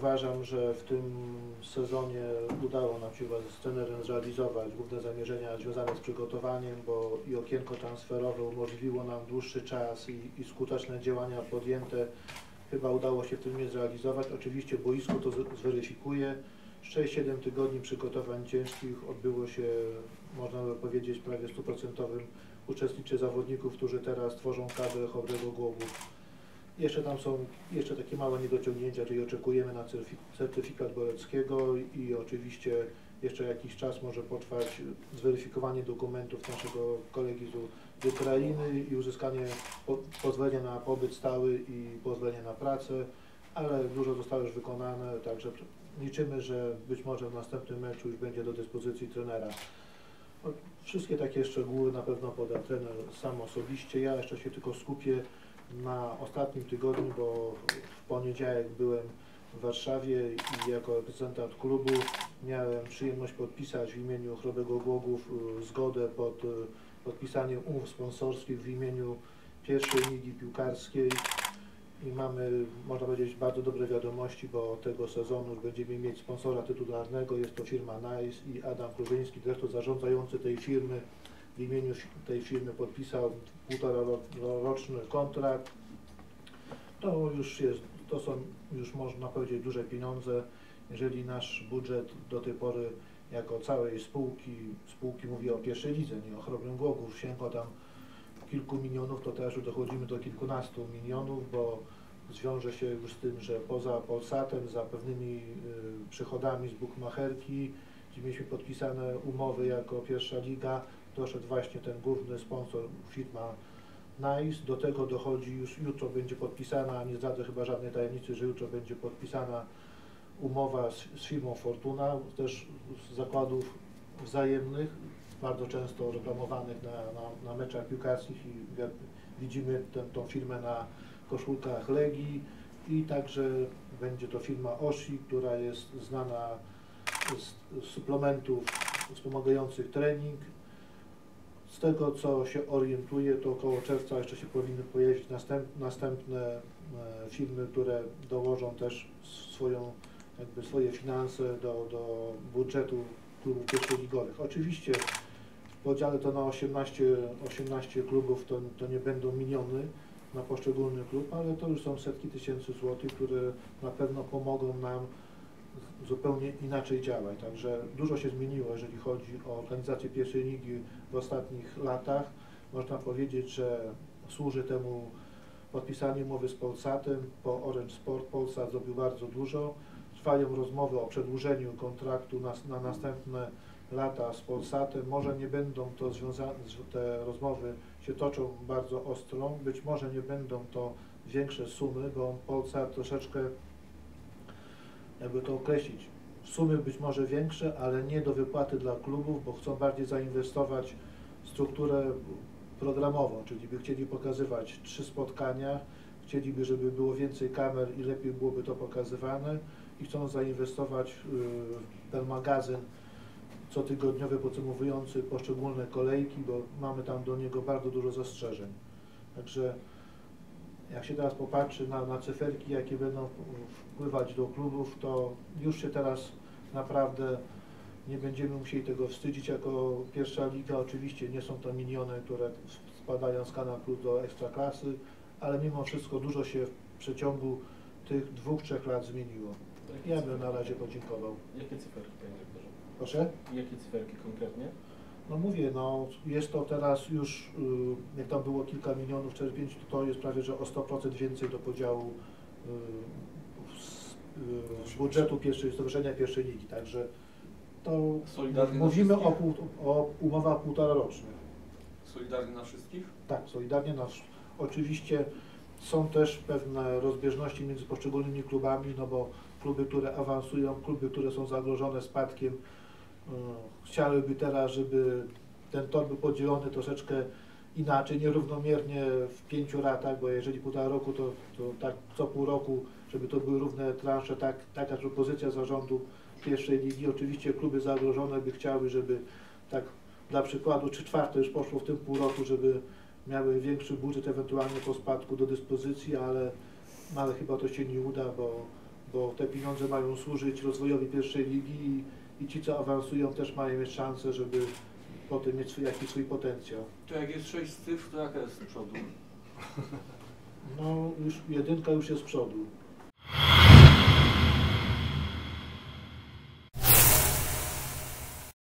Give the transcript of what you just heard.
uważam, że w tym sezonie udało nam się z trenerem zrealizować główne zamierzenia związane z przygotowaniem, bo i okienko transferowe umożliwiło nam dłuższy czas i skuteczne działania podjęte. Chyba udało się w tym nie zrealizować. Oczywiście boisko to zweryfikuje. 6-7 tygodni przygotowań ciężkich odbyło się, można by powiedzieć, prawie 100% uczestniczy zawodników, którzy teraz tworzą kadrę Chrobrego Głogów. Jeszcze tam są takie małe niedociągnięcia, czyli oczekujemy na certyfikat Boreckiego i oczywiście jeszcze jakiś czas może potrwać zweryfikowanie dokumentów naszego kolegi z Ukrainy i uzyskanie pozwolenia na pobyt stały i pozwolenia na pracę, ale dużo zostało już wykonane, także liczymy, że być może w następnym meczu już będzie do dyspozycji trenera. Wszystkie takie szczegóły na pewno poda trener sam osobiście. Ja jeszcze się tylko skupię na ostatnim tygodniu, bo w poniedziałek byłem w Warszawie i jako reprezentant klubu miałem przyjemność podpisać w imieniu Chrobrego Głogów zgodę pod podpisaniem umów sponsorskich w imieniu pierwszej ligi piłkarskiej i mamy, można powiedzieć, bardzo dobre wiadomości, bo tego sezonu już będziemy mieć sponsora tytularnego, jest to firma NICE i Adam Krużyński, dyrektor zarządzający tej firmy, w imieniu tej firmy podpisał 1,5-roczny kontrakt. To są już można powiedzieć duże pieniądze, jeżeli nasz budżet do tej pory jako całej spółki mówię o pierwszej lidze, nie o Chrobrym Głogów, sięga tam kilku milionów, to też już dochodzimy do kilkunastu milionów, bo zwiąże się już z tym, że poza Polsatem, za pewnymi przychodami z bukmacherki, gdzie mieliśmy podpisane umowy jako pierwsza liga, doszedł właśnie ten główny sponsor, firma NICE. Do tego dochodzi już jutro będzie podpisana, nie zdradzę chyba żadnej tajemnicy, że jutro będzie podpisana umowa z firmą Fortuna, też z zakładów wzajemnych, bardzo często reklamowanych na meczach piłkarskich i widzimy tą firmę na koszulkach Legii i także będzie to firma Oshi, która jest znana z suplementów wspomagających trening. Z tego co się orientuję, to około czerwca jeszcze się powinny pojawić następne firmy, które dołożą też swoje finanse do budżetu klubów pierwszoligowych. Oczywiście w podziale to na 18 klubów to nie będą miliony na poszczególny klub, ale to już są setki tysięcy złotych, które na pewno pomogą nam zupełnie inaczej działać. Także dużo się zmieniło, jeżeli chodzi o organizację pierwszej ligi w ostatnich latach. Można powiedzieć, że służy temu podpisanie umowy z Polsatem, po Orange Sport Polsat zrobił bardzo dużo. Trwają rozmowy o przedłużeniu kontraktu na następne lata z Polsatem. Może nie będą to te rozmowy się toczą bardzo ostro, być może nie będą to większe sumy, bo Polsat troszeczkę, jakby to określić, sumy być może większe, ale nie do wypłaty dla klubów, bo chcą bardziej zainwestować w strukturę programową, czyli by chcieli pokazywać 3 spotkania, chcieliby, żeby było więcej kamer i lepiej byłoby to pokazywane i chcą zainwestować w ten magazyn cotygodniowy podsumowujący poszczególne kolejki, bo mamy tam do niego bardzo dużo zastrzeżeń. Także jak się teraz popatrzy na cyferki, jakie będą wpływać do klubów, to już się teraz naprawdę nie będziemy musieli tego wstydzić jako pierwsza liga. Oczywiście nie są to miliony, które spadają z Kanal Plus do Ekstraklasy, ale mimo wszystko dużo się w przeciągu tych 2-3 lat zmieniło. Ja bym na razie podziękował. Jakie cyferki, panie dyrektorze? Proszę? Jakie cyferki konkretnie? No mówię, no jest to teraz już, jak tam było kilka milionów, 4-5, to jest prawie, że o 100% więcej do podziału z budżetu stowarzyszenia pierwszej ligi, także to mówimy o umowach 1,5-rocznych. Solidarnie na wszystkich? Tak, solidarnie na oczywiście są też pewne rozbieżności między poszczególnymi klubami, no bo kluby, które awansują, kluby, które są zagrożone spadkiem, chciałyby teraz, żeby ten tor był podzielony troszeczkę inaczej, nierównomiernie w 5 latach, bo jeżeli 1,5 roku, to tak co pół roku, żeby to były równe transze, taka propozycja zarządu pierwszej ligi. Oczywiście kluby zagrożone by chciały, żeby tak dla przykładu 3/4 już poszło w tym pół roku, żeby miały większy budżet ewentualnie po spadku do dyspozycji, ale chyba to się nie uda, bo bo te pieniądze mają służyć rozwojowi pierwszej ligi i ci, co awansują, też mają mieć szansę, żeby potem mieć jakiś swój potencjał. To jak jest 6 cyfr, to jaka jest z przodu? No, już jedynka już jest z przodu.